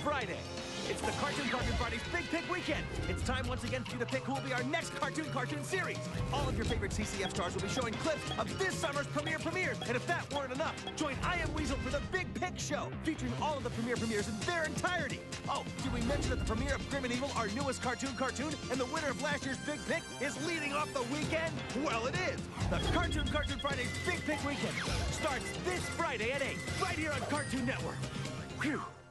Friday. It's the Cartoon Friday's Big Pick Weekend. It's time once again for you to pick who will be our next cartoon series. All of your favorite CCF stars will be showing clips of this summer's premieres. And if that weren't enough, join I Am Weasel for the Big Pick Show, featuring all of the premieres in their entirety. Oh, did we mention that the premiere of Grim and Evil, our newest cartoon, and the winner of last year's Big Pick is leading off the weekend? Well, it is. The Cartoon Friday's Big Pick Weekend starts this Friday at 8, right here on Cartoon Network. Phew.